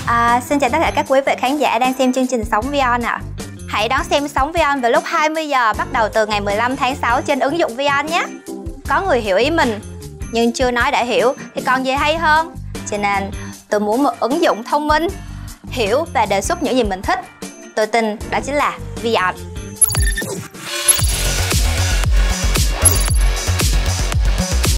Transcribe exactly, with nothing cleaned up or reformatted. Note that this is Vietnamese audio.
À, xin chào tất cả các quý vị khán giả đang xem chương trình Sống Vion ạ. Hãy đón xem Sống Vion vào lúc hai mươi giờ bắt đầu từ ngày mười lăm tháng sáu trên ứng dụng Vion nhé. Có người hiểu ý mình nhưng chưa nói đã hiểu thì còn gì hay hơn. Cho nên tôi muốn một ứng dụng thông minh, hiểu và đề xuất những gì mình thích. Tôi tin đó chính là Vion.